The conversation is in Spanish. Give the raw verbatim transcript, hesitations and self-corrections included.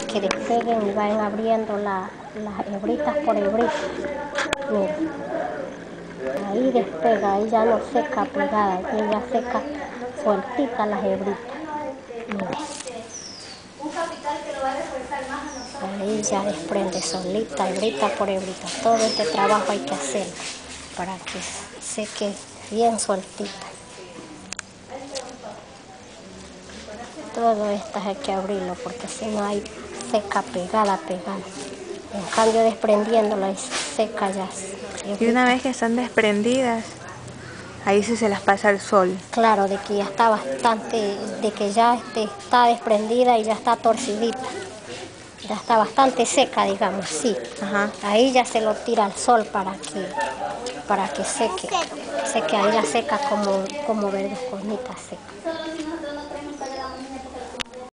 que despeguen y vayan abriendo la, las hebritas por hebritas. Miren, ahí despega, ahí ya no seca pegada, aquí ya seca sueltita las hebritas. Miren. Ahí ya desprende solita, hebrita por hebrita. Todo este trabajo hay que hacerlo para que seque bien sueltita. Todo esto hay que abrirlo porque si no hay seca pegada, pegada. En cambio desprendiéndolo es seca ya. Y una vez que están desprendidas, ahí sí se las pasa al sol. Claro, de que ya está bastante, de que ya este, está desprendida y ya está torcidita. Ya está bastante seca, digamos, sí. Ajá. Ahí ya se lo tira al sol para que, para que seque. Seque, ahí ya seca como, como verdes cornitas secas.